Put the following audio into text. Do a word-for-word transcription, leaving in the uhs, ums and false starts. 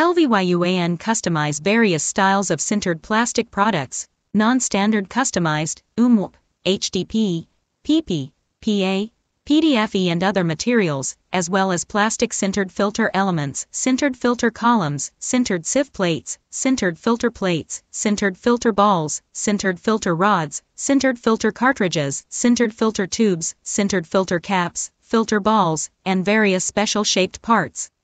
L V Y U A N customize various styles of sintered plastic products, non-standard customized, U M W, H D P, P P, P A, P D F E and other materials, as well as plastic sintered filter elements, sintered filter columns, sintered sieve plates, sintered filter plates, sintered filter balls, sintered filter rods, sintered filter cartridges, sintered filter tubes, sintered filter caps, filter balls, and various special shaped parts.